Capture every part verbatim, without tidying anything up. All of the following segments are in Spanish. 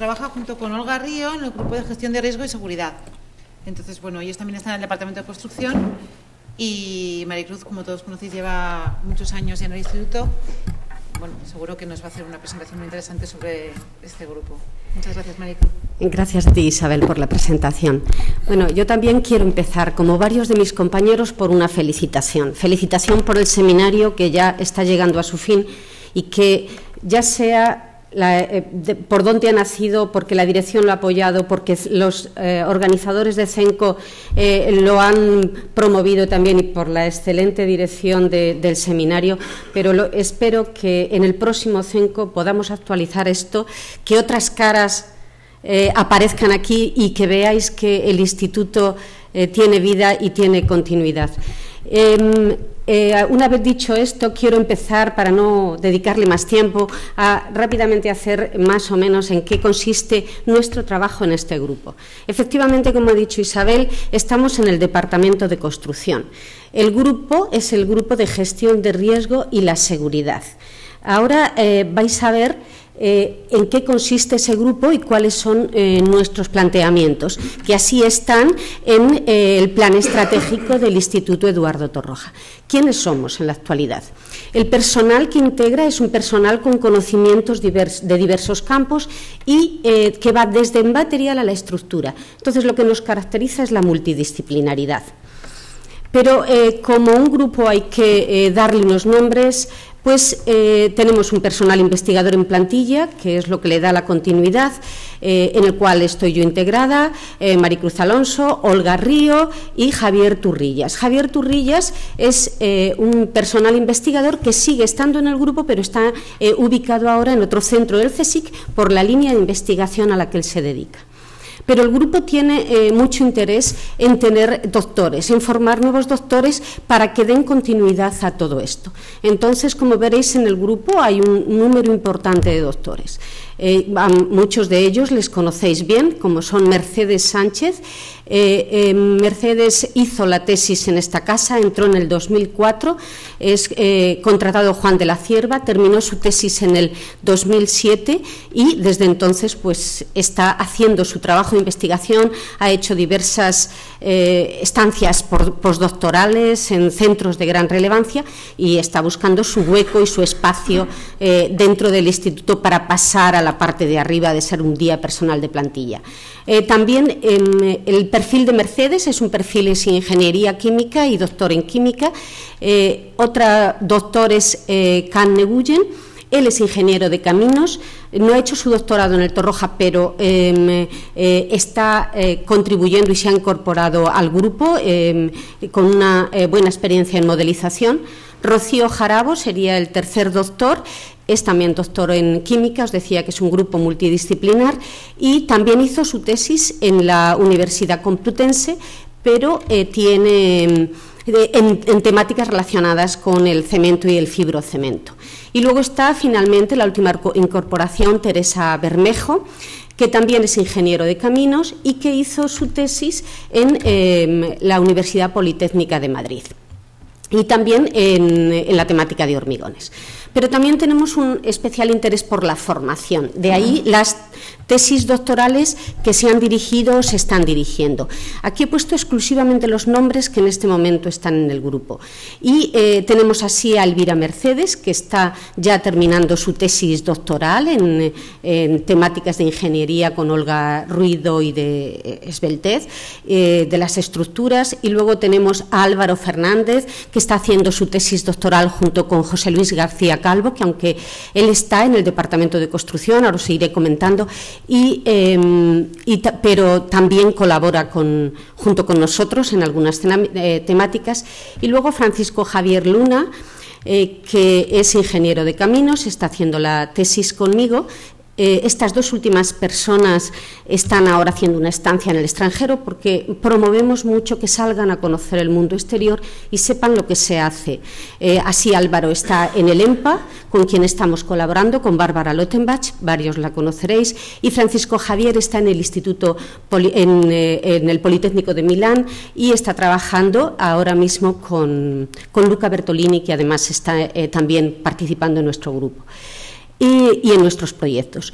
trabaja junto con Olga Río en el grupo de gestión de riesgo y seguridad. Entonces, bueno, ellos también están en el departamento de construcción y Maricruz, como todos conocéis, lleva muchos años ya en el instituto. Bueno, seguro que nos va a hacer una presentación muy interesante sobre este grupo. Muchas gracias, Maricruz. Gracias a ti, Isabel, por la presentación. Bueno, yo también quiero empezar, como varios de mis compañeros, por una felicitación. Felicitación por el seminario que ya está llegando a su fin y que ya sea La, eh, de, por dónde ha nacido, porque la dirección lo ha apoyado, porque los eh, organizadores de CENCO eh, lo han promovido también y por la excelente dirección de, del seminario, pero lo, espero que en el próximo CENCO podamos actualizar esto, que otras caras eh, aparezcan aquí y que veáis que el instituto eh, tiene vida y tiene continuidad. Eh, eh, una vez dicho esto, quiero empezar, para no dedicarle más tiempo, a rápidamente hacer más o menos en qué consiste nuestro trabajo en este grupo. Efectivamente, como ha dicho Isabel, estamos en el departamento de construcción. El grupo es el grupo de gestión de riesgo y la seguridad. Ahora eh, vais a ver Eh, en qué consiste ese grupo y cuáles son eh, nuestros planteamientos, que así están en eh, el plan estratégico del Instituto Eduardo Torroja. ¿Quiénes somos en la actualidad? El personal que integra es un personal con conocimientos divers, de diversos campos y eh, que va desde el material a la estructura. Entonces, lo que nos caracteriza es la multidisciplinaridad. Pero eh, como un grupo hay que eh, darle unos nombres, pues eh, tenemos un personal investigador en plantilla, que es lo que le da la continuidad, eh, en el cual estoy yo integrada, eh, Maricruz Alonso, Olga Río y Javier Turrillas. Javier Turrillas es eh, un personal investigador que sigue estando en el grupo, pero está eh, ubicado ahora en otro centro del CSIC por la línea de investigación a la que él se dedica. Pero el grupo tiene eh, mucho interés en tener doctores, en formar nuevos doctores para que den continuidad a todo esto. Entonces, como veréis, en el grupo hay un número importante de doctores. Eh, a muchos de ellos les conocéis bien, como son Mercedes Sánchez. Eh, eh, Mercedes hizo la tesis en esta casa, entró en el dos mil cuatro, es eh, contratado Juan de la Cierva, terminó su tesis en el dos mil siete y desde entonces pues está haciendo su trabajo de investigación, ha hecho diversas eh, estancias por, postdoctorales en centros de gran relevancia y está buscando su hueco y su espacio eh, dentro del instituto para pasar a la parte de arriba de ser un día personal de plantilla. Eh, también eh, el perfil de Mercedes es un perfil en ingeniería química y doctor en química. Eh, otra doctor es eh, Can Neguyen. Él es ingeniero de caminos, no ha hecho su doctorado en el Torroja, pero eh, eh, está eh, contribuyendo y se ha incorporado al grupo eh, con una eh, buena experiencia en modelización. Rocío Jarabo sería el tercer doctor, es también doctor en química, os decía que es un grupo multidisciplinar y también hizo su tesis en la Universidad Complutense, pero eh, tiene eh, en, en temáticas relacionadas con el cemento y el fibrocemento. Y luego está finalmente la última incorporación, Teresa Bermejo, que también es ingeniero de caminos y que hizo su tesis en eh, la Universidad Politécnica de Madrid y también en, en la temática de hormigones. Pero también tenemos un especial interés por la formación, de ahí las tesis doctorales que se han dirigido o se están dirigiendo. Aquí he puesto exclusivamente los nombres que en este momento están en el grupo. Y eh, tenemos así a Elvira Mercedes, que está ya terminando su tesis doctoral en, en temáticas de ingeniería con Olga Ruido y de esbeltez, eh, de las estructuras. Y luego tenemos a Álvaro Fernández, que está haciendo su tesis doctoral junto con José Luis García Calvo, que aunque él está en el departamento de construcción, ahora os iré comentando, y, eh, y ta, pero también colabora con, junto con nosotros en algunas eh, temáticas. Y luego Francisco Javier Luna, eh, que es ingeniero de caminos, está haciendo la tesis conmigo. Eh, estas dos últimas personas están ahora haciendo una estancia en el extranjero porque promovemos mucho que salgan a conocer el mundo exterior y sepan lo que se hace. Eh, así Álvaro está en el EMPA, con quien estamos colaborando, con Bárbara Lottenbach, varios la conoceréis, y Francisco Javier está en el Instituto Poli, en, eh, en el Politécnico de Milán y está trabajando ahora mismo con, con Luca Bertolini, que además está eh, también participando en nuestro grupo. Y, y en nuestros proyectos.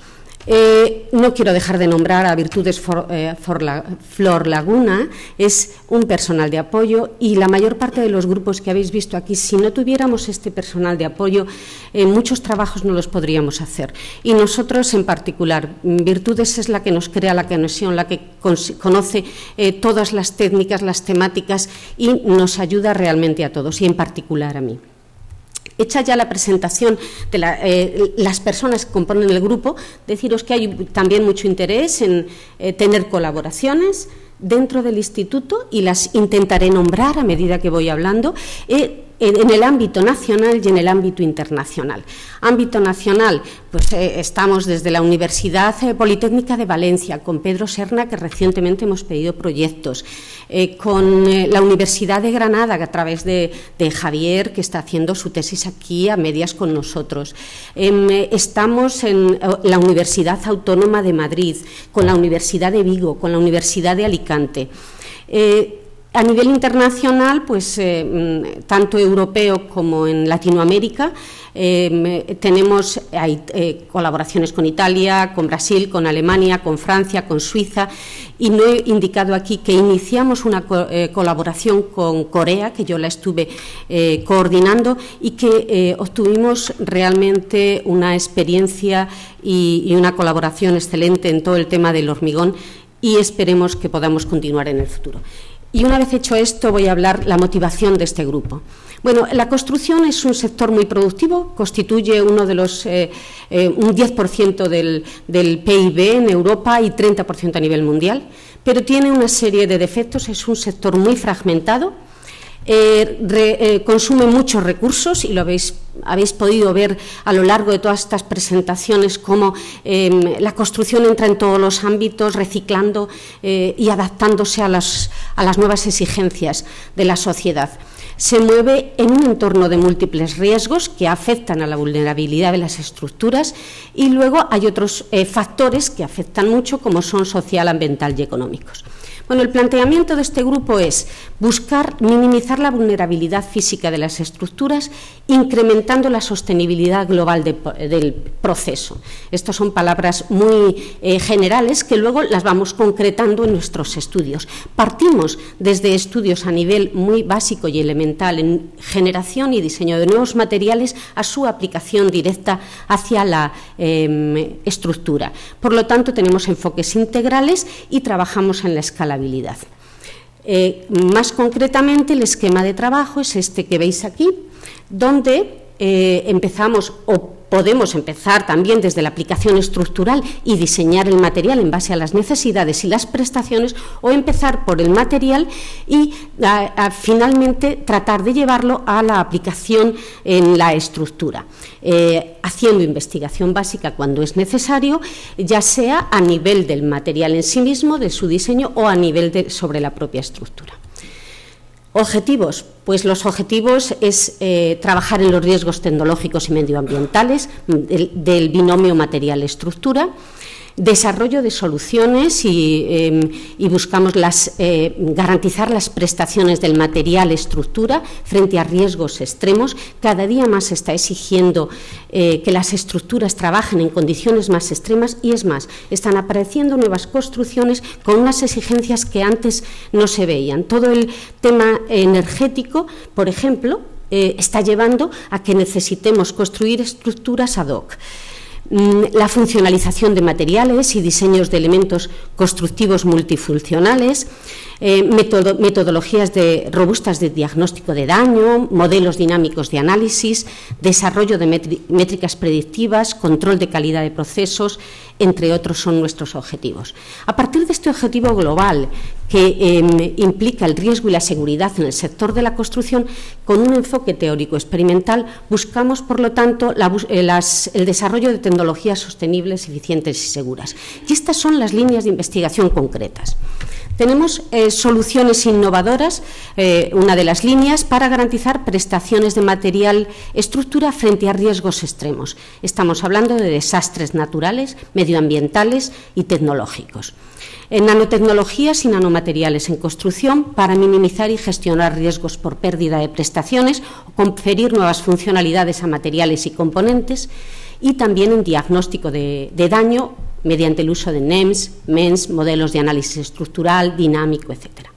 Eh, no quiero dejar de nombrar a Virtudes For, eh, For la, Flor Laguna, es un personal de apoyo, y la mayor parte de los grupos que habéis visto aquí, si no tuviéramos este personal de apoyo, eh, muchos trabajos no los podríamos hacer. Y nosotros en particular, Virtudes es la que nos crea la conexión, la que conoce eh, todas las técnicas, las temáticas, y nos ayuda realmente a todos, y en particular a mí. Hecha ya la presentación de la, eh, las personas que componen el grupo, deciros que hay también mucho interés en eh, tener colaboraciones dentro del instituto, y las intentaré nombrar a medida que voy hablando, eh, en el ámbito nacional y en el ámbito internacional. Ámbito nacional, pues eh, estamos desde la Universidad Politécnica de Valencia, con Pedro Serna, que recientemente hemos pedido proyectos, eh, con eh, la Universidad de Granada, a través de, de Javier, que está haciendo su tesis aquí a medias con nosotros. Eh, estamos en la Universidad Autónoma de Madrid, con la Universidad de Vigo, con la Universidad de Alicante. Eh, A nivel internacional, pues eh, tanto europeo como en Latinoamérica, eh, tenemos hay, eh, colaboraciones con Italia, con Brasil, con Alemania, con Francia, con Suiza, y no he indicado aquí que iniciamos una co eh, colaboración con Corea, que yo la estuve eh, coordinando, y que eh, obtuvimos realmente una experiencia y, y una colaboración excelente en todo el tema del hormigón, y esperemos que podamos continuar en el futuro. Y una vez hecho esto, voy a hablar la motivación de este grupo. Bueno, la construcción es un sector muy productivo, constituye uno de los, eh, eh, un diez por ciento del, del P I B en Europa y treinta por ciento a nivel mundial, pero tiene una serie de defectos, es un sector muy fragmentado, eh, re, eh, consume muchos recursos, y lo habéis, habéis podido ver a lo largo de todas estas presentaciones, cómo eh, la construcción entra en todos los ámbitos, reciclando eh, y adaptándose a las, a las nuevas exigencias de la sociedad. Se mueve en un entorno de múltiples riesgos que afectan a la vulnerabilidad de las estructuras, y luego hay otros eh, factores que afectan mucho, como son social, ambiental y económicos. Bueno, el planteamiento de este grupo es buscar minimizar la vulnerabilidad física de las estructuras, incrementando la sostenibilidad global de, del proceso. Estas son palabras muy eh, generales, que luego las vamos concretando en nuestros estudios. Partimos desde estudios a nivel muy básico y elemental en generación y diseño de nuevos materiales, a su aplicación directa hacia la eh, estructura. Por lo tanto, tenemos enfoques integrales y trabajamos en la escalabilidad. Eh, más concretamente, el esquema de trabajo es este que veis aquí, donde eh, empezamos o podemos empezar también desde la aplicación estructural y diseñar el material en base a las necesidades y las prestaciones, o empezar por el material y a, a, finalmente tratar de llevarlo a la aplicación en la estructura, eh, haciendo investigación básica cuando es necesario, ya sea a nivel del material en sí mismo, de su diseño, o a nivel de, sobre la propia estructura. Objetivos, pues los objetivos es eh, trabajar en los riesgos tecnológicos y medioambientales del, del binomio material-estructura, desarrollo de soluciones y, eh, y buscamos las, eh, garantizar las prestaciones del material estructura frente a riesgos extremos. Cada día más se está exigiendo eh, que las estructuras trabajen en condiciones más extremas, y es más, están apareciendo nuevas construcciones con unas exigencias que antes no se veían. Todo el tema energético, por ejemplo, eh, está llevando a que necesitemos construir estructuras ad hoc. La funcionalización de materiales y diseños de elementos constructivos multifuncionales, eh, metodo, metodologías de, robustas de diagnóstico de daño, modelos dinámicos de análisis, desarrollo de métricas predictivas, control de calidad de procesos, entre otros son nuestros objetivos. A partir de este objetivo global, que eh, implica el riesgo y la seguridad en el sector de la construcción, con un enfoque teórico experimental, buscamos, por lo tanto, la, eh, las, el desarrollo de tecnologías sostenibles, eficientes y seguras. Y estas son las líneas de investigación concretas. Tenemos eh, soluciones innovadoras, eh, una de las líneas, para garantizar prestaciones de material estructura frente a riesgos extremos. Estamos hablando de desastres naturales, medioambientales y tecnológicos. En nanotecnologías y nanomateriales en construcción, para minimizar y gestionar riesgos por pérdida de prestaciones o conferir nuevas funcionalidades a materiales y componentes, y también en diagnóstico de, de daño mediante el uso de N E M S, M E N S, modelos de análisis estructural, dinámico, etcétera.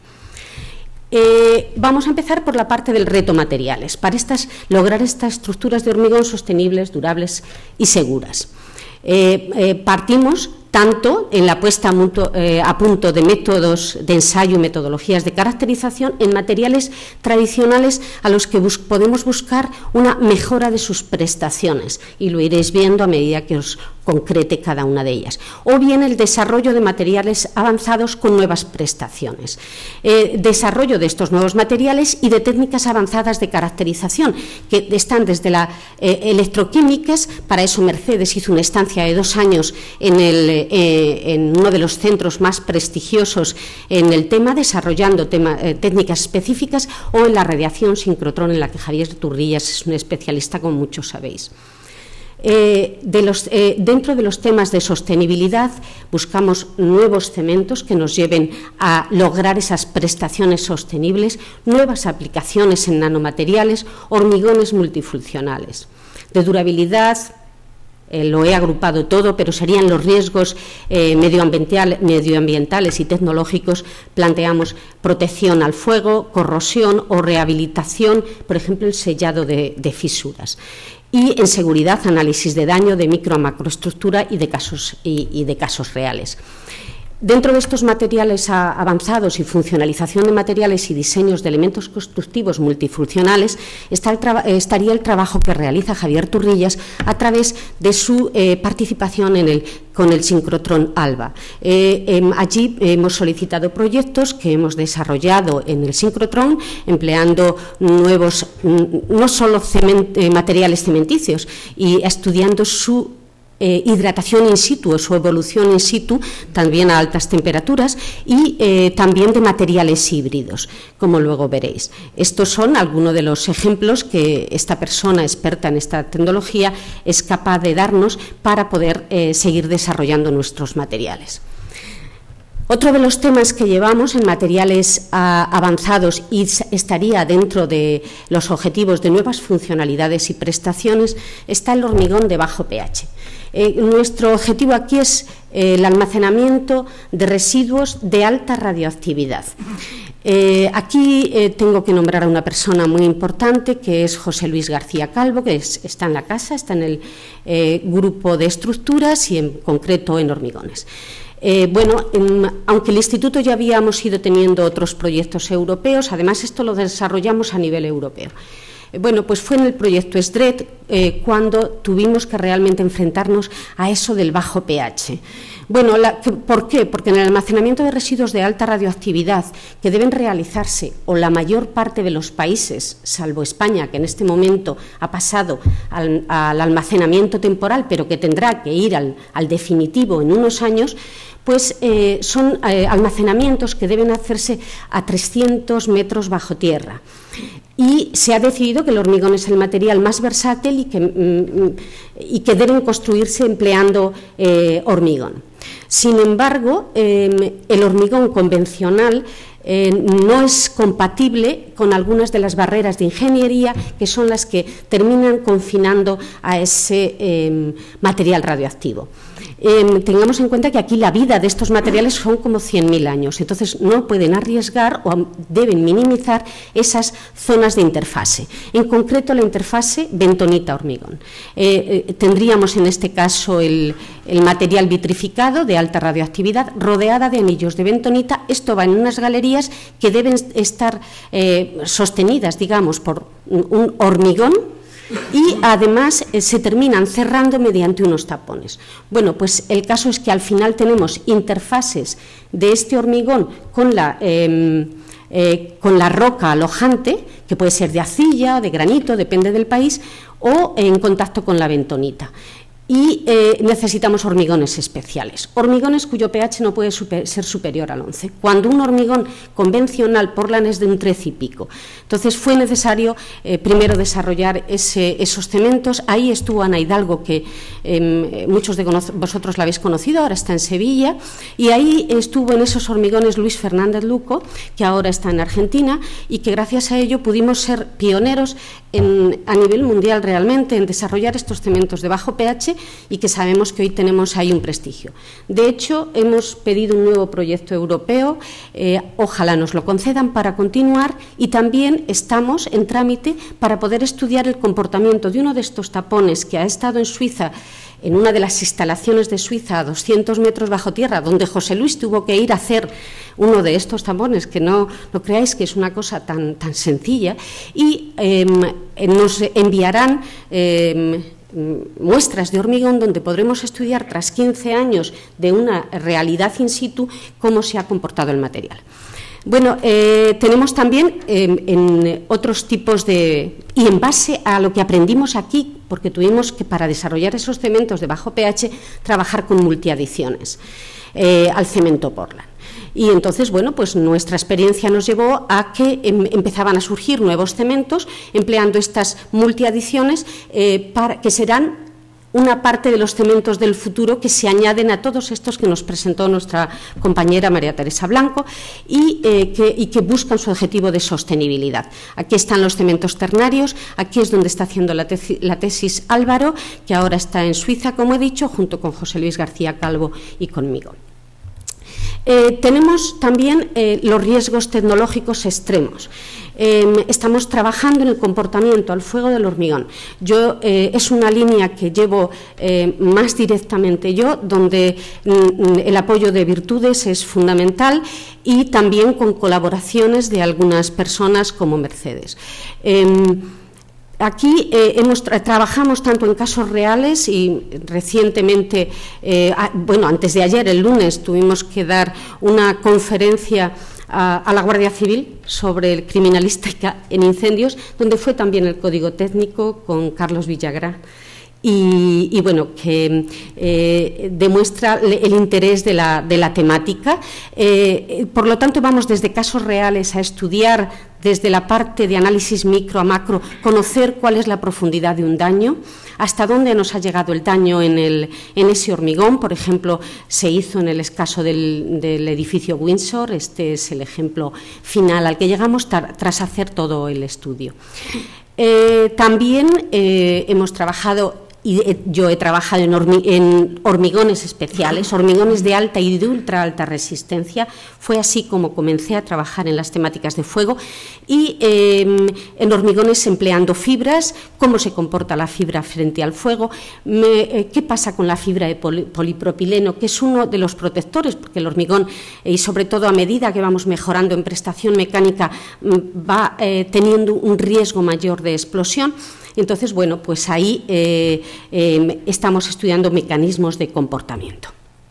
Eh, vamos a empezar por la parte del reto materiales, para estas, lograr estas estructuras de hormigón sostenibles, durables y seguras. Eh, eh, partimos tanto en la puesta a, mutuo, eh, a punto de métodos de ensayo y metodologías de caracterización en materiales tradicionales a los que bus podemos buscar una mejora de sus prestaciones, y lo iréis viendo a medida que os concrete cada una de ellas, o bien el desarrollo de materiales avanzados con nuevas prestaciones, eh, desarrollo de estos nuevos materiales y de técnicas avanzadas de caracterización que están desde la eh, electroquímicas. Para eso Mercedes hizo una estancia de dos años en el Eh, en uno de los centros más prestigiosos en el tema, desarrollando tema, eh, técnicas específicas, o en la radiación sincrotrón, en la que Javier Turrillas es un especialista, como muchos sabéis. Eh, de los, eh, dentro de los temas de sostenibilidad buscamos nuevos cementos que nos lleven a lograr esas prestaciones sostenibles, nuevas aplicaciones en nanomateriales, hormigones multifuncionales. De durabilidad, Eh, lo he agrupado todo, pero serían los riesgos eh, medioambiental, medioambientales y tecnológicos. Planteamos protección al fuego, corrosión o rehabilitación, por ejemplo, el sellado de, de fisuras. Y en seguridad, análisis de daño de micro a macroestructura y de casos, y, y de casos reales. Dentro de estos materiales avanzados y funcionalización de materiales y diseños de elementos constructivos multifuncionales está el estaría el trabajo que realiza Javier Turrillas a través de su eh, participación en el, con el sincrotrón ALBA. Eh, eh, allí hemos solicitado proyectos que hemos desarrollado en el sincrotrón, empleando nuevos, no solo cement, eh, materiales cementicios, y estudiando su Eh, hidratación in situ o su evolución in situ, también a altas temperaturas, y eh, también de materiales híbridos, como luego veréis. Estos son algunos de los ejemplos que esta persona experta en esta tecnología es capaz de darnos para poder eh, seguir desarrollando nuestros materiales. Otro de los temas que llevamos en materiales a, avanzados y estaría dentro de los objetivos de nuevas funcionalidades y prestaciones está el hormigón de bajo pH. Eh, nuestro objetivo aquí es eh, el almacenamiento de residuos de alta radioactividad. Eh, aquí eh, tengo que nombrar a una persona muy importante, que es José Luis García Calvo, que es, está en la casa, está en el eh, grupo de estructuras y en concreto en hormigones. Eh, bueno, en, aunque el Instituto ya habíamos ido teniendo otros proyectos europeos, además esto lo desarrollamos a nivel europeo. Eh, bueno, pues fue en el proyecto S D R E D eh, cuando tuvimos que realmente enfrentarnos a eso del bajo pH. Bueno, la, ¿por qué? Porque en el almacenamiento de residuos de alta radioactividad que deben realizarse, o la mayor parte de los países, salvo España, que en este momento ha pasado al, al almacenamiento temporal, pero que tendrá que ir al, al definitivo en unos años, pues eh, son eh, almacenamientos que deben hacerse a trescientos metros bajo tierra. Y se ha decidido que el hormigón es el material más versátil y que, mm, y que deben construirse empleando eh, hormigón. Sin embargo, eh, el hormigón convencional Eh, no es compatible con algunas de las barreras de ingeniería, que son las que terminan confinando a ese eh, material radioactivo. Eh, tengamos en cuenta que aquí la vida de estos materiales son como cien mil años, entonces no pueden arriesgar o deben minimizar esas zonas de interfase. En concreto, la interfase bentonita-hormigón. Eh, eh, tendríamos en este caso el, el material vitrificado de alta radioactividad rodeada de anillos de bentonita. Esto va en unas galerías que deben estar eh, sostenidas, digamos, por un hormigón, y además eh, se terminan cerrando mediante unos tapones. Bueno, pues el caso es que al final tenemos interfaces de este hormigón con la, eh, eh, con la roca alojante, que puede ser de arcilla o de granito, depende del país, o en contacto con la bentonita. Y eh, necesitamos hormigones especiales, hormigones cuyo pH no puede super, ser superior al once, cuando un hormigón convencional Portland es de un trece y pico. Entonces fue necesario eh, primero desarrollar ese, esos cementos. Ahí estuvo Ana Hidalgo, que eh, muchos de vosotros la habéis conocido, ahora está en Sevilla, y ahí estuvo en esos hormigones Luis Fernández Luco, que ahora está en Argentina, y que gracias a ello pudimos ser pioneros en, a nivel mundial realmente en desarrollar estos cementos de bajo pH, y que sabemos que hoy tenemos ahí un prestigio. De hecho, hemos pedido un nuevo proyecto europeo, eh, ojalá nos lo concedan para continuar, y también estamos en trámite para poder estudiar el comportamiento de uno de estos tapones que ha estado en Suiza, en una de las instalaciones de Suiza a doscientos metros bajo tierra, donde José Luis tuvo que ir a hacer uno de estos tapones, que no, no creáis que es una cosa tan, tan sencilla, y eh, nos enviarán eh, muestras de hormigón donde podremos estudiar, tras quince años de una realidad in situ, cómo se ha comportado el material. Bueno, eh, tenemos también eh, en otros tipos de... y en base a lo que aprendimos aquí, porque tuvimos que, para desarrollar esos cementos de bajo pH, trabajar con multiadiciones eh, al cemento Portland. Y entonces, bueno, pues nuestra experiencia nos llevó a que em, empezaban a surgir nuevos cementos empleando estas multiadiciones eh, para, que serán una parte de los cementos del futuro que se añaden a todos estos que nos presentó nuestra compañera María Teresa Blanco y, eh, que, y que buscan su objetivo de sostenibilidad. Aquí están los cementos ternarios, aquí es donde está haciendo la tesis, la tesis Álvaro, que ahora está en Suiza, como he dicho, junto con José Luis García Calvo y conmigo. Eh, tenemos también eh, los riesgos tecnológicos extremos. Eh, estamos trabajando en el comportamiento al fuego del hormigón. Yo, eh, es una línea que llevo eh, más directamente yo, donde mm, el apoyo de Virtudes es fundamental, y también con colaboraciones de algunas personas como Mercedes. Eh, Aquí eh, hemos tra trabajamos tanto en casos reales y recientemente, eh, a, bueno, antes de ayer, el lunes, tuvimos que dar una conferencia a, a la Guardia Civil sobre criminalística en incendios, donde fue también el Código Técnico con Carlos Villagrán. Y, y bueno, que eh, demuestra el interés de la, de la temática. Eh, por lo tanto, vamos desde casos reales a estudiar desde la parte de análisis micro a macro, conocer cuál es la profundidad de un daño, hasta dónde nos ha llegado el daño en, el, en ese hormigón. Por ejemplo, se hizo en el caso del, del edificio Windsor. Este es el ejemplo final al que llegamos tras hacer todo el estudio. Eh, también eh, hemos trabajado, y yo he trabajado en, hormi en hormigones especiales, hormigones de alta y de ultra alta resistencia. Fue así como comencé a trabajar en las temáticas de fuego, y eh, en hormigones empleando fibras, cómo se comporta la fibra frente al fuego, me, eh, qué pasa con la fibra de poli polipropileno, que es uno de los protectores, porque el hormigón, eh, y sobre todo a medida que vamos mejorando en prestación mecánica, va eh, teniendo un riesgo mayor de explosión. Entonces, bueno, pues ahí eh, eh, estamos estudiando mecanismos de comportamiento.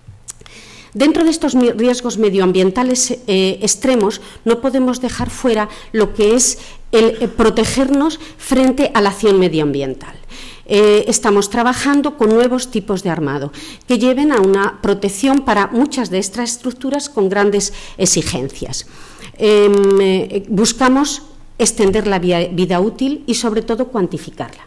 Dentro de estos riesgos medioambientales eh, extremos, no podemos dejar fuera lo que es el eh, protegernos frente a la acción medioambiental. Eh, estamos trabajando con nuevos tipos de armado que lleven a una protección para muchas de estas estructuras con grandes exigencias. Eh, eh, buscamos extender la vida útil y, sobre todo, cuantificarla.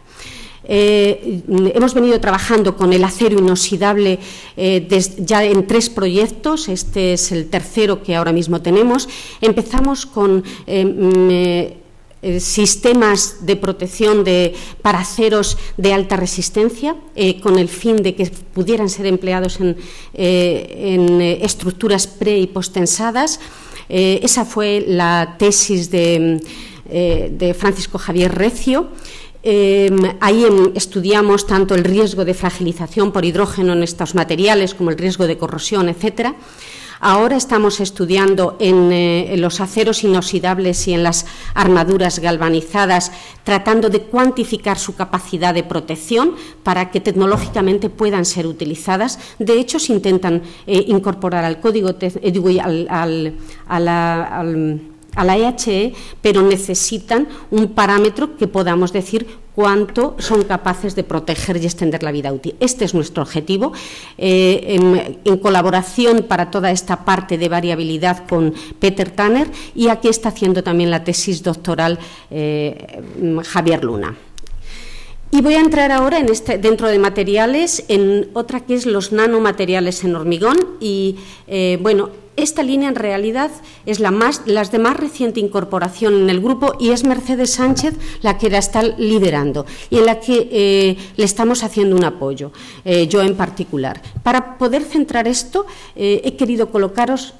Eh, hemos venido trabajando con el acero inoxidable eh, des, ya en tres proyectos. Este es el tercero que ahora mismo tenemos. Empezamos con eh, eh, sistemas de protección de, para aceros de alta resistencia, eh, con el fin de que pudieran ser empleados en, eh, en estructuras pre y postensadas. Eh, esa fue la tesis de de Francisco Javier Recio. Eh, ahí estudiamos tanto el riesgo de fragilización por hidrógeno en estos materiales como el riesgo de corrosión, etcétera. Ahora estamos estudiando en, eh, en los aceros inoxidables y en las armaduras galvanizadas, tratando de cuantificar su capacidad de protección para que tecnológicamente puedan ser utilizadas. De hecho, se intentan eh, incorporar al código, eh, al, al, a la, al a la E H E, pero necesitan un parámetro que podamos decir cuánto son capaces de proteger y extender la vida útil. Este es nuestro objetivo, eh, en, en colaboración para toda esta parte de variabilidad con Peter Tanner, y aquí está haciendo también la tesis doctoral eh, Javier Luna. Y voy a entrar ahora en este, dentro de materiales, en otra que es los nanomateriales en hormigón. Y eh, bueno, esta línea en realidad es la, más, la de más reciente incorporación en el grupo y es Mercedes Sánchez la que la está liderando y en la que eh, le estamos haciendo un apoyo, eh, yo en particular. Para poder centrar esto, eh, he querido colocaros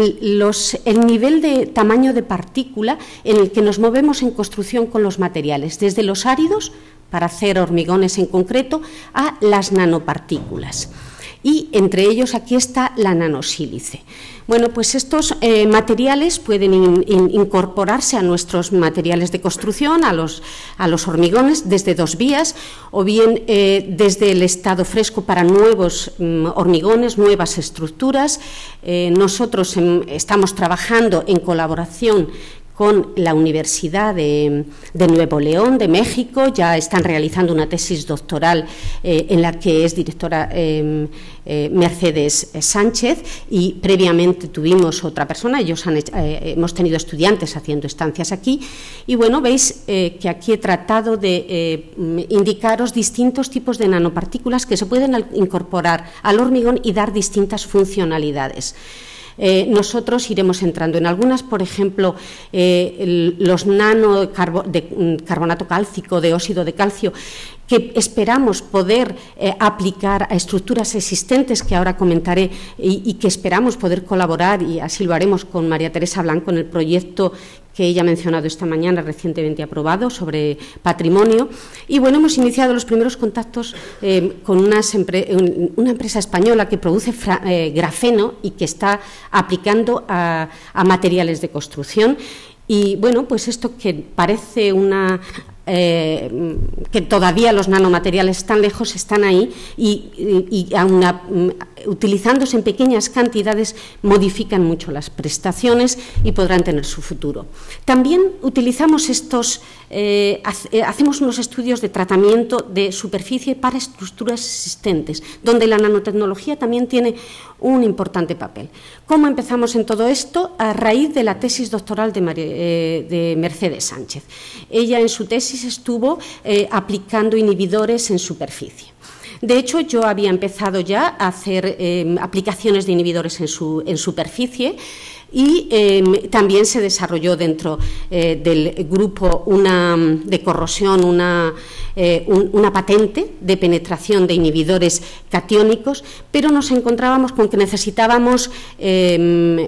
Los, el nivel de tamaño de partícula en el que nos movemos en construcción con los materiales, desde los áridos, para hacer hormigones en concreto, a las nanopartículas. Y entre ellos aquí está la nanosílice. Bueno, pues estos eh, materiales pueden in, in, incorporarse a nuestros materiales de construcción, a los, a los hormigones, desde dos vías, o bien eh, desde el estado fresco para nuevos mm, hormigones, nuevas estructuras. Eh, nosotros en, estamos trabajando en colaboración con la Universidad de, de Nuevo León, de México. Ya están realizando una tesis doctoral eh, en la que es directora eh, eh, Mercedes Sánchez, y previamente tuvimos otra persona. Ellos han, eh, hemos tenido estudiantes haciendo estancias aquí, y bueno, veis eh, que aquí he tratado de eh, indicaros distintos tipos de nanopartículas que se pueden incorporar al hormigón y dar distintas funcionalidades. Eh, nosotros iremos entrando en algunas, por ejemplo, eh, el, los nano de, carbo, de carbonato cálcico, de óxido de calcio, que esperamos poder eh, aplicar a estructuras existentes que ahora comentaré y, y que esperamos poder colaborar, y así lo haremos con María Teresa Blanco en el proyecto que ella ha mencionado esta mañana, recientemente aprobado, sobre patrimonio. Y bueno, hemos iniciado los primeros contactos eh, con unas empre una empresa española que produce eh, grafeno y que está aplicando a, a materiales de construcción. Y bueno, pues esto que parece una... Eh, que todavía los nanomateriales están lejos, están ahí y, y, y aun a, utilizándose en pequeñas cantidades modifican mucho las prestaciones y podrán tener su futuro. También utilizamos estos, eh, hace, hacemos unos estudios de tratamiento de superficie para estructuras existentes, donde la nanotecnología también tiene un importante papel. ¿Cómo empezamos en todo esto? A raíz de la tesis doctoral de, María, eh, de Mercedes Sánchez. Ella en su tesis estuvo eh, aplicando inhibidores en superficie. De hecho, yo había empezado ya a hacer eh, aplicaciones de inhibidores en, su, en superficie, y eh, también se desarrolló dentro eh, del grupo una, de corrosión una, eh, un, una patente de penetración de inhibidores catiónicos, pero nos encontrábamos con que necesitábamos eh,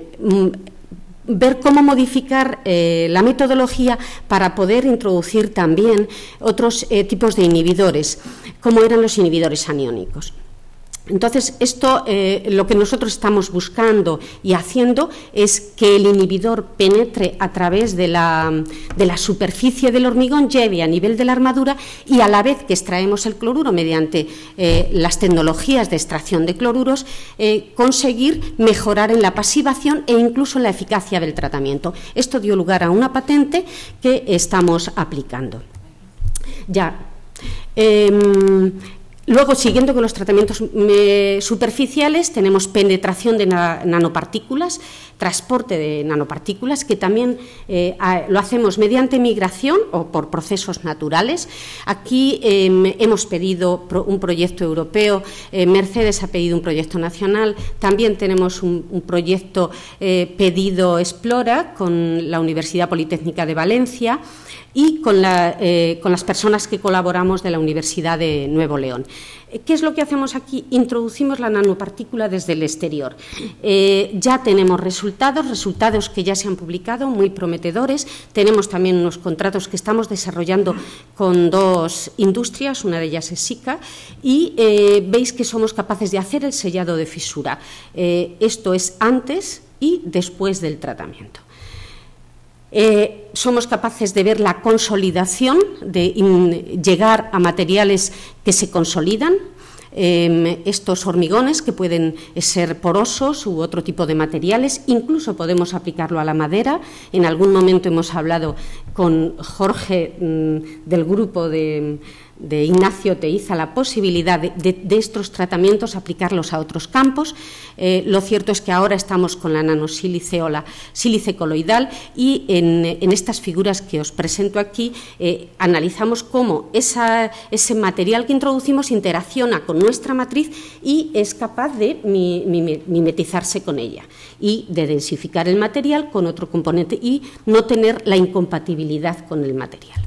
ver cómo modificar eh, la metodología para poder introducir también otros eh, tipos de inhibidores, como eran los inhibidores aniónicos. Entonces, esto, eh, lo que nosotros estamos buscando y haciendo es que el inhibidor penetre a través de la, de la superficie del hormigón, lleve a nivel de la armadura, y a la vez que extraemos el cloruro mediante eh, las tecnologías de extracción de cloruros, eh, conseguir mejorar en la pasivación e incluso en la eficacia del tratamiento. Esto dio lugar a una patente que estamos aplicando. Ya. Eh, Luego, siguiendo con los tratamientos eh, superficiales, tenemos penetración de na nanopartículas, transporte de nanopartículas, que también eh, a, lo hacemos mediante migración o por procesos naturales. Aquí eh, hemos pedido pro un proyecto europeo, eh, Mercedes ha pedido un proyecto nacional, también tenemos un, un proyecto eh, pedido Explora con la Universidad Politécnica de Valencia y con, la, eh, con las personas que colaboramos de la Universidad de Nuevo León. ¿Qué es lo que hacemos aquí? Introducimos la nanopartícula desde el exterior. Eh, ya tenemos resultados, resultados que ya se han publicado, muy prometedores. Tenemos también unos contratos que estamos desarrollando con dos industrias, una de ellas es SICA, y eh, veis que somos capaces de hacer el sellado de fisura. Eh, esto es antes y después del tratamiento. Eh, somos capaces de ver la consolidación, de in, llegar a materiales que se consolidan, eh, estos hormigones que pueden ser porosos u otro tipo de materiales, incluso podemos aplicarlo a la madera. En algún momento hemos hablado con Jorge mmm, del grupo de, de Ignacio Teiza la posibilidad de, de, de estos tratamientos aplicarlos a otros campos. Eh, lo cierto es que ahora estamos con la nanosílice o la sílice coloidal y en, en estas figuras que os presento aquí eh, analizamos cómo esa, ese material que introducimos interacciona con nuestra matriz y es capaz de mi, mi, mimetizarse con ella y de densificar el material con otro componente y no tener la incompatibilidad con el material.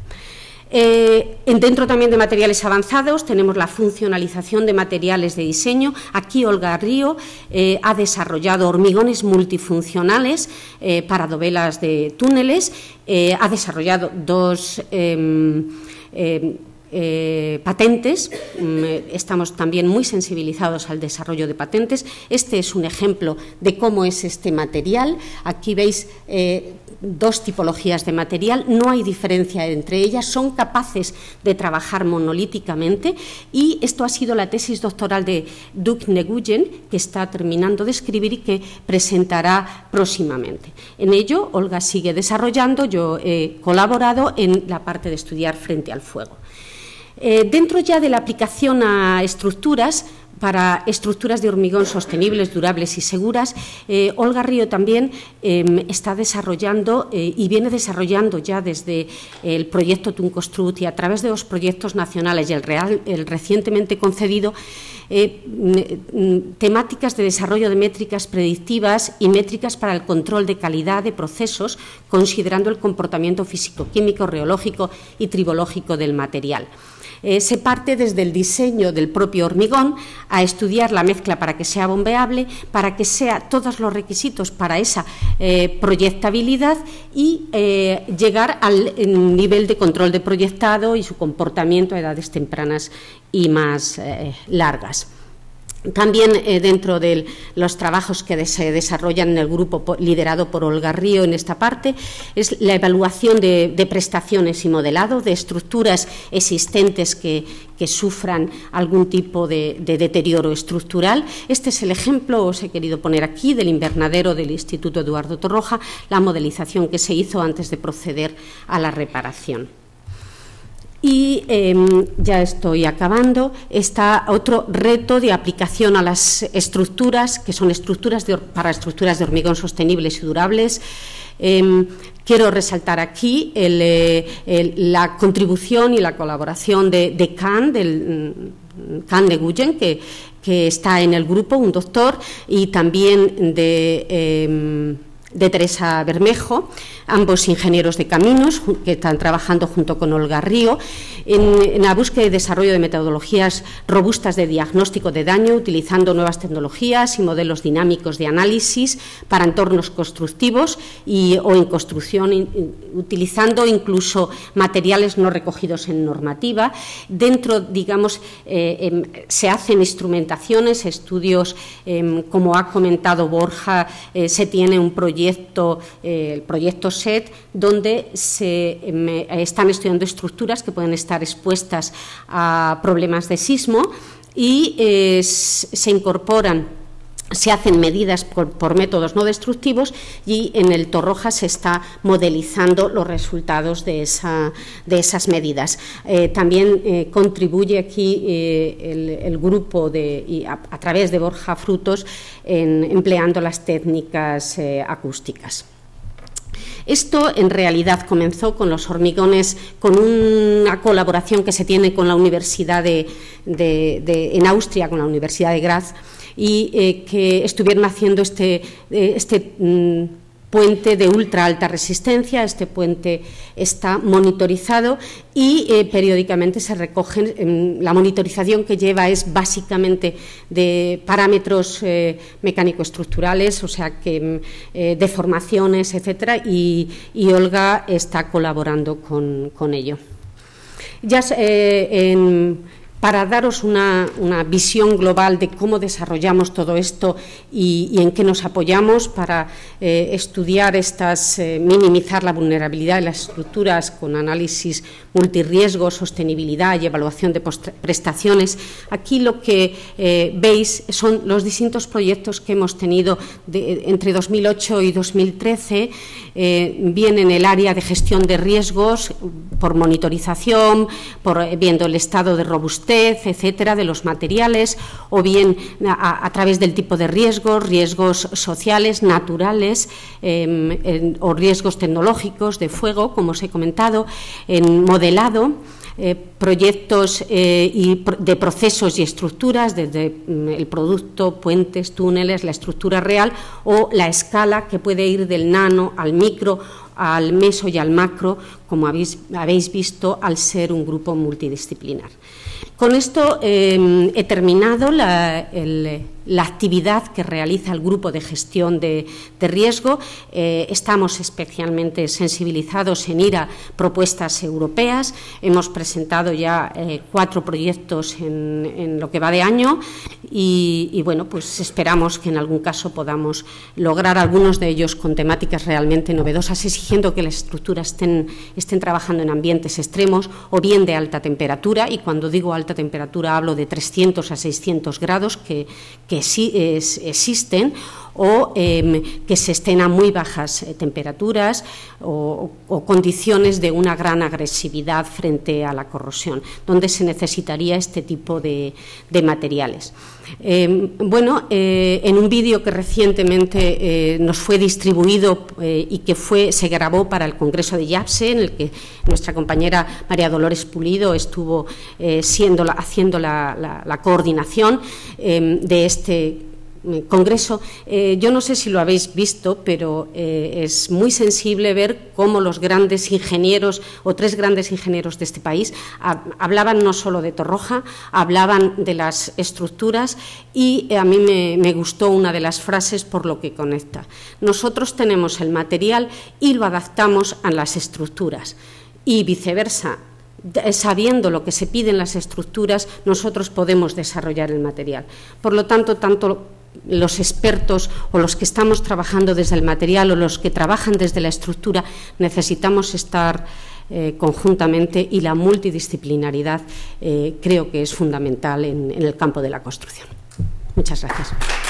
Eh, dentro también de materiales avanzados tenemos la funcionalización de materiales de diseño. Aquí Olga Río eh, ha desarrollado hormigones multifuncionales eh, para dovelas de túneles, eh, ha desarrollado dos eh, eh, Eh, patentes. Estamos también muy sensibilizados al desarrollo de patentes. Este es un ejemplo de cómo es este material. Aquí veis eh, dos tipologías de material, no hay diferencia entre ellas, son capaces de trabajar monolíticamente y esto ha sido la tesis doctoral de Duc Nguyen, que está terminando de escribir y que presentará próximamente. En ello, Olga sigue desarrollando, yo he colaborado en la parte de estudiar frente al fuego. Eh, dentro ya de la aplicación a estructuras, para estructuras de hormigón sostenibles, durables y seguras, eh, Olga Río también eh, está desarrollando eh, y viene desarrollando ya desde el proyecto Tuncostrut y a través de los proyectos nacionales y el, real, el recientemente concedido, eh, temáticas de desarrollo de métricas predictivas y métricas para el control de calidad de procesos, considerando el comportamiento físico-químico, reológico y tribológico del material. Eh, se parte desde el diseño del propio hormigón a estudiar la mezcla para que sea bombeable, para que sea todos los requisitos para esa eh, proyectabilidad y eh, llegar al nivel de control de proyectado y su comportamiento a edades tempranas y más eh, largas. También eh, dentro de los trabajos que se desarrollan en el grupo por, liderado por Olga Río en esta parte es la evaluación de, de prestaciones y modelado de estructuras existentes que, que sufran algún tipo de, de deterioro estructural. Este es el ejemplo, os he querido poner aquí, del invernadero del Instituto Eduardo Torroja, la modelización que se hizo antes de proceder a la reparación. Y eh, ya estoy acabando, está otro reto de aplicación a las estructuras, que son estructuras de, para estructuras de hormigón sostenibles y durables. Eh, quiero resaltar aquí el, el, la contribución y la colaboración de, de Can, del Can Nguyen, que, que está en el grupo, un doctor, y también de... Eh, de Teresa Bermejo, ambos ingenieros de caminos que están trabajando junto con Olga Río en, en la búsqueda y desarrollo de metodologías robustas de diagnóstico de daño, utilizando nuevas tecnologías y modelos dinámicos de análisis para entornos constructivos y, o en construcción, in, utilizando incluso materiales no recogidos en normativa. Dentro, digamos, eh, eh, se hacen instrumentaciones, estudios, eh, como ha comentado Borja, eh, se tiene un proyecto Proyecto, eh, el proyecto S E T, donde se eh, están estudiando estructuras que pueden estar expuestas a problemas de sismo y eh, se incorporan, se hacen medidas por, por métodos no destructivos y en el Torroja se está modelizando los resultados de, esa, de esas medidas. Eh, también eh, contribuye aquí eh, el, el grupo de, y a, a través de Borja Frutos en, empleando las técnicas eh, acústicas. Esto en realidad comenzó con los hormigones, con una colaboración que se tiene con la Universidad de, de, de en Austria, con la Universidad de Graz, y eh, que estuvieron haciendo este, eh, este mm, puente de ultra alta resistencia. Este puente está monitorizado y eh, periódicamente se recogen. Eh, la monitorización que lleva es básicamente de parámetros eh, mecánico-estructurales, o sea que eh, deformaciones, etcétera, y, y Olga está colaborando con, con ello. Ya eh, en para daros una, una visión global de cómo desarrollamos todo esto y, y en qué nos apoyamos para eh, estudiar estas, eh, minimizar la vulnerabilidad de las estructuras con análisis multirriesgo, sostenibilidad y evaluación de prestaciones. Aquí lo que eh, veis son los distintos proyectos que hemos tenido de, entre dos mil ocho y dos mil trece, eh, bien en el área de gestión de riesgos, por monitorización, por eh, viendo el estado de robustez, etcétera, de los materiales, o bien a, a través del tipo de riesgos, riesgos sociales, naturales, eh, en, o riesgos tecnológicos de fuego, como os he comentado, en modelado, eh, proyectos eh, y de procesos y estructuras, desde el producto, puentes, túneles, la estructura real o la escala que puede ir del nano al micro, al meso y al macro, como habéis, habéis visto, al ser un grupo multidisciplinar. Con esto eh, he terminado la, el, la actividad que realiza el Grupo de Gestión de, de Riesgo. Eh, estamos especialmente sensibilizados en ir a propuestas europeas. Hemos presentado ya eh, cuatro proyectos en, en lo que va de año y, y, bueno, pues esperamos que en algún caso podamos lograr algunos de ellos con temáticas realmente novedosas, exigiendo que las estructuras estén, estén trabajando en ambientes extremos o bien de alta temperatura, y cuando digo alta temperatura hablo de trescientos a seiscientos grados que, que sí es, existen, o eh, que se estén a muy bajas eh, temperaturas o, o condiciones de una gran agresividad frente a la corrosión, donde se necesitaría este tipo de, de materiales. Eh, bueno, eh, en un vídeo que recientemente eh, nos fue distribuido eh, y que fue, se grabó para el Congreso de YAPSE, en el que nuestra compañera María Dolores Pulido estuvo eh, siendo la, haciendo la, la, la coordinación eh, de este Congreso. Eh, yo no sé si lo habéis visto, pero eh, es muy sensible ver cómo los grandes ingenieros o tres grandes ingenieros de este país ha, hablaban no solo de Torroja, hablaban de las estructuras y eh, a mí me, me gustó una de las frases por lo que conecta. Nosotros tenemos el material y lo adaptamos a las estructuras y viceversa. Sabiendo lo que se pide en las estructuras, nosotros podemos desarrollar el material. Por lo tanto, tanto los expertos o los que estamos trabajando desde el material o los que trabajan desde la estructura necesitamos estar eh, conjuntamente, y la multidisciplinaridad eh, creo que es fundamental en, en el campo de la construcción. Muchas gracias.